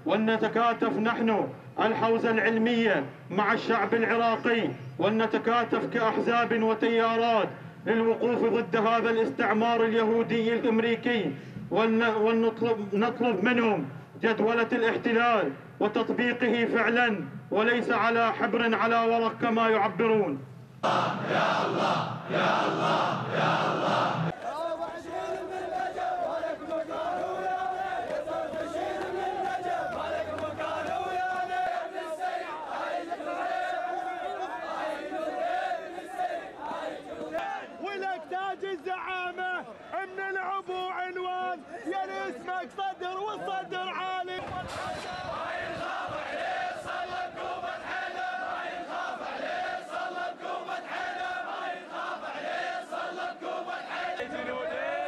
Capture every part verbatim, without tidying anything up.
ولنتكاتف نحن الحوزة العلمية مع الشعب العراقي، ولنتكاتف كأحزاب وتيارات للوقوف ضد هذا الاستعمار اليهودي الأمريكي، ونطلب نطلب منهم جدولة الاحتلال وتطبيقه فعلا وليس على حبر على ورق كما يعبرون. يا الله يا الله يا الله. ولك تاج الزعامة من العبو عنوان، يا اسمك صدر والصدر عالي. ما ينخاف عليه صلى بكوبة حيله، ما ينخاف عليه صلى بكوبة حيله، ما ينخاف عليه صلى بكوبة حيله.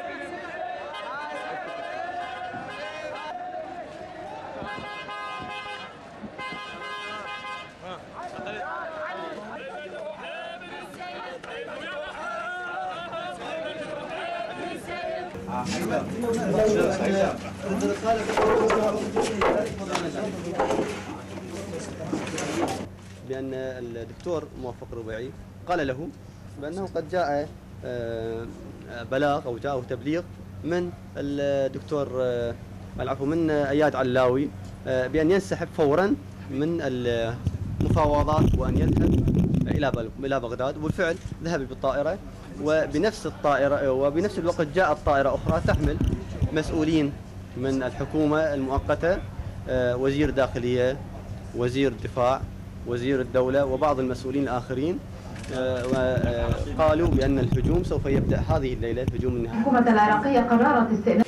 بأن الدكتور موفق الربيعي قال له بأنه قد جاء بلاغ أو جاءه تبليغ من الدكتور العفو من أياد علاوي بأن ينسحب فورا من المفاوضات وأن يذهب إلى إلى بغداد. وبالفعل ذهب بالطائرة، وبنفس الطائرة وبنفس الوقت جاءت طائرة أخرى تحمل مسؤولين من الحكومة المؤقتة، وزير داخلية، وزير الدفاع، وزير الدولة، وبعض المسؤولين الآخرين، وقالوا بأن الهجوم سوف يبدأ هذه الليلة، الهجوم النهائي. الحكومة العراقية قررت استئناف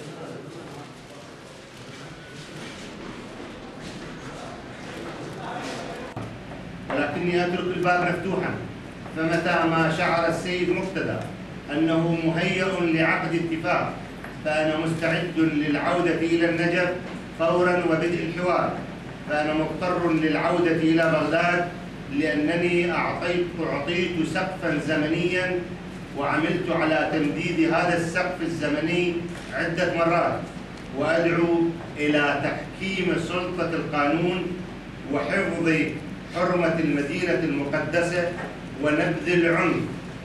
ولكني أترك الباب مفتوحا، فمتى ما شعر السيد مقتدى أنه مهيأ لعقد اتفاق فأنا مستعد للعودة إلى النجف فورا وبدء الحوار. فأنا مضطر للعودة إلى بغداد لأنني أعطيت أعطيت سقفا زمنيا، وعملت على تمديد هذا السقف الزمني عدة مرات، وأدعو إلى تحكيم سلطة القانون وحفظ حرمة المدينة المقدسة ونبذ العنف.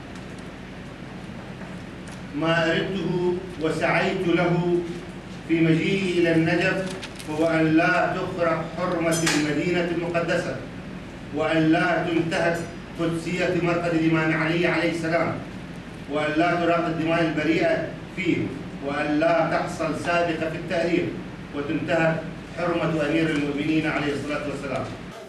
ما أردته وسعيت له في مجيئي إلى النجف هو أن لا تخرق حرمة المدينة المقدسة، وأن لا تنتهك قدسية مرقد الإمام علي عليه السلام، وأن لا تراق الدماء البريئة فيه، وأن لا تحصل سابقة في التاريخ وتنتهك حرمة أمير المؤمنين عليه الصلاة والسلام.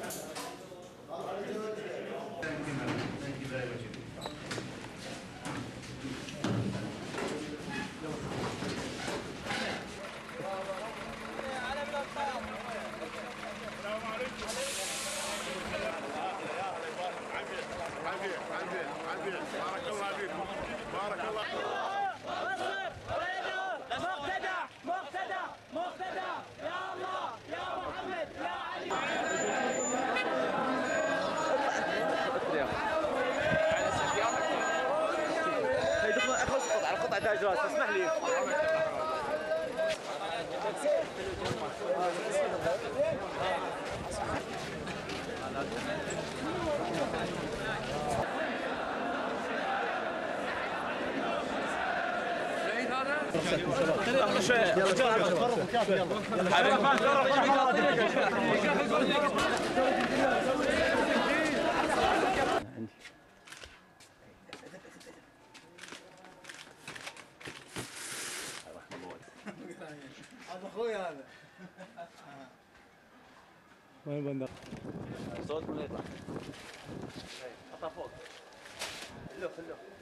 بارك الله فيكم، بارك الله. مقتدى مقتدى مقتدى يا الله يا محمد يا علي. على قطع تاج راس، اسمح لي. هذا اخوي هذا. وين بندر؟ صوت من يطلع. حطها فوق. خلوه خلوه.